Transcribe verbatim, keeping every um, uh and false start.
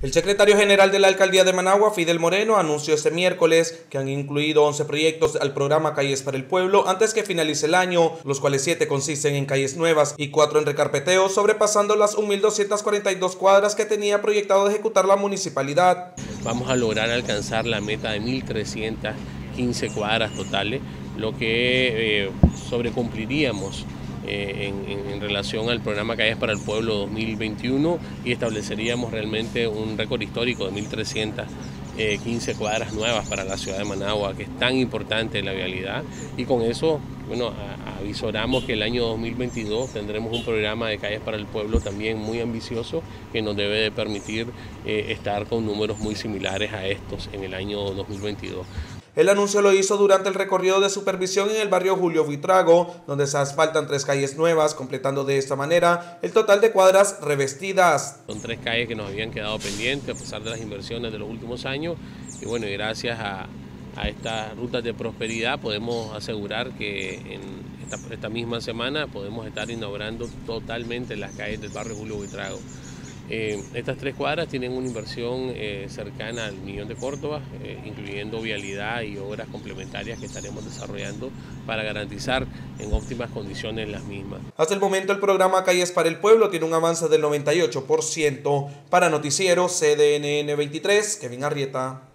El secretario general de la Alcaldía de Managua, Fidel Moreno, anunció este miércoles que han incluido once proyectos al programa Calles para el Pueblo antes que finalice el año, los cuales siete consisten en calles nuevas y cuatro en recarpeteo, sobrepasando las mil doscientas cuarenta y dos cuadras que tenía proyectado ejecutar la municipalidad. Vamos a lograr alcanzar la meta de mil trescientas quince cuadras totales, lo que eh, sobrecumpliríamos Eh, en, en, en relación al programa Calles para el Pueblo dos mil veintiuno y estableceríamos realmente un récord histórico de mil trescientas quince cuadras nuevas para la ciudad de Managua, que es tan importante en la vialidad, y con eso, bueno, a, avisoramos que el año dos mil veintidós tendremos un programa de Calles para el Pueblo también muy ambicioso que nos debe de permitir eh, estar con números muy similares a estos en el año dos mil veintidós. El anuncio lo hizo durante el recorrido de supervisión en el barrio Julio Buitrago, donde se asfaltan tres calles nuevas, completando de esta manera el total de cuadras revestidas. Son tres calles que nos habían quedado pendientes a pesar de las inversiones de los últimos años, y bueno, y gracias a, a estas rutas de prosperidad podemos asegurar que en esta, esta misma semana podemos estar inaugurando totalmente las calles del barrio Julio Buitrago. Eh, estas tres cuadras tienen una inversión eh, cercana al millón de córdobas, eh, incluyendo vialidad y obras complementarias que estaremos desarrollando para garantizar en óptimas condiciones las mismas. Hasta el momento el programa Calles para el Pueblo tiene un avance del noventa y ocho por ciento. Para Noticiero C D N N veintitrés, Kevin Arrieta.